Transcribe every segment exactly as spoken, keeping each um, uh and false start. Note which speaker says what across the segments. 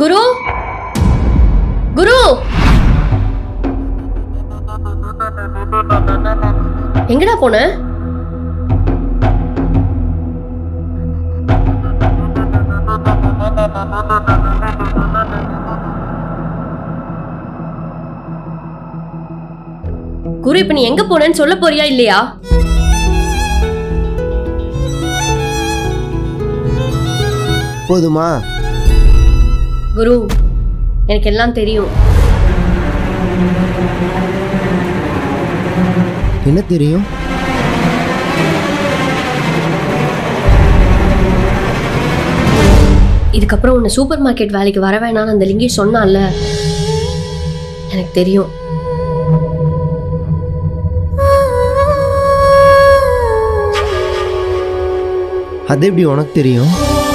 Speaker 1: குரு குரு எங்கடா போன? குரு இப்ப நீ எங்க போனேன்னு சொல்ல போறியா இல்லையா?
Speaker 2: போதுமா?
Speaker 1: குரு எனக்கு எல்லாம் தெரியும்.
Speaker 2: என்ன தெரியும்?
Speaker 1: இதுக்கப்புறம் உன்னை சூப்பர் மார்க்கெட் வேலைக்கு வர வேணாம்னு அந்த லிங்கி சொன்னால, எனக்கு தெரியும்.
Speaker 2: அது எப்படி உனக்கு தெரியும்?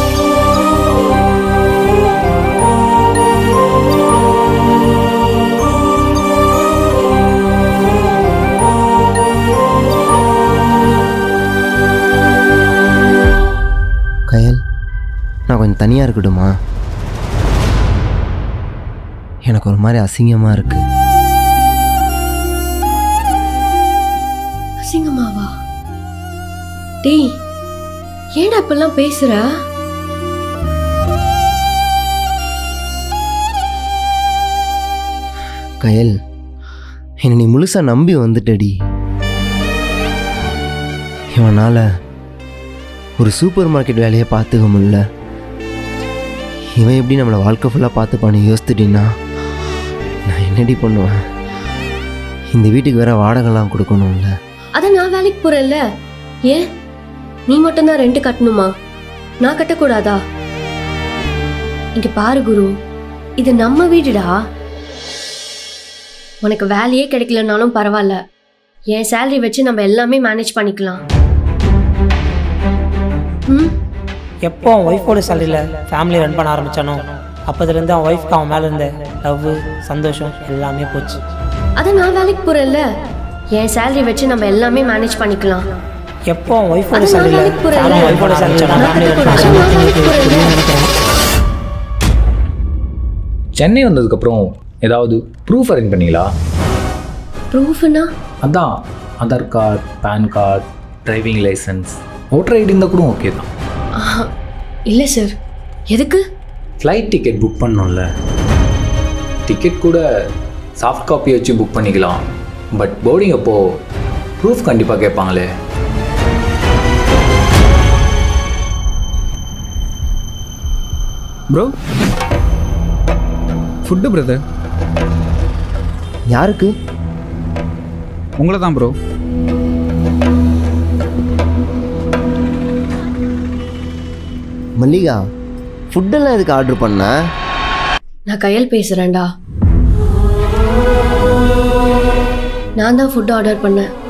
Speaker 2: கயல், நான் கொஞ்சம் தனியாக இருக்கட்டுமா? எனக்கு ஒரு மாதிரி அசிங்கமாக இருக்கு.
Speaker 1: அசிங்கமாவா? டேய், ஏன்டா இப்பெல்லாம் பேசுற?
Speaker 2: கயல், என்னை நீ முழுசா நம்பி வந்துட்டடி. இவனால ஒரு சூப்பர் மார்க்கெட் வேலையை பார்த்துக்க முடியல. இவன் எப்படி நம்மளை வாழ்க்கை ஃபுல்லாக பார்த்துப்பான்னு யோசித்துட்டின்னா நான் என்னடி பண்ணுவேன்? இந்த வீட்டுக்கு வேற வாடகைலாம் கொடுக்கணும்ல.
Speaker 1: அதான் நான் வேலைக்கு போறேன்ல. ஏன் நீ மட்டும்தான் ரெண்ட் கட்டணுமா? நான் கட்டக்கூடாதா? இங்க பாரு குரு, இது நம்ம வீடுடா. உனக்கு வேலையே கிடைக்கலனாலும் பரவாயில்ல, என் சேலரி வச்சு நம்ம எல்லாமே மேனேஜ் பண்ணிக்கலாம். ம்,
Speaker 3: எப்போ அவன் ஒய்ஃபோட சேலரியில் ஃபேமிலி ரன் பண்ண ஆரம்பித்தானோ அப்போதுலேருந்து அவன் ஒய்ஃப்க்கு அவன் மேலே இருந்த லவ், சந்தோஷம் எல்லாமே போச்சு.
Speaker 1: அதான் நான் வேலைக்கு போறேன்ல, என் சேலரி வச்சு நம்ம எல்லாமே மேனேஜ் பண்ணிக்கலாம்.
Speaker 3: எப்போ அவன் ஒய்ஃபோட சேலரியில் ஒய்ஃபோட
Speaker 4: சென்னை வந்ததுக்கப்புறம் ஏதாவது ப்ரூஃப் அரேஞ்ச் பண்ணீங்களா?
Speaker 1: ப்ரூஃப்னா?
Speaker 4: அதான் Aadhaar card, PAN card, driving licence, voter ID இருந்தால் கூட ஓகே தான்.
Speaker 1: இல்லை சார். எதுக்கு?
Speaker 4: ஃப்ளைட் டிக்கெட் புக் பண்ணோம்ல, டிக்கெட் கூட சாஃப்ட் காப்பி வச்சு புக் பண்ணிக்கலாம். பட் போர்டிங் அப்போது ப்ரூஃப் கண்டிப்பாக கேட்பாங்களே.
Speaker 5: Bro, food brother.
Speaker 2: யாருக்கு?
Speaker 5: உங்களை தான் ப்ரோ.
Speaker 2: மல்லிகா, ஃபுட்டெல்லாம் எதுக்கு ஆர்டர் பண்ண?
Speaker 1: நான் கயல் பேசுறேன்டா. நான் தான் ஃபுட் ஆர்டர் பண்ணேன்.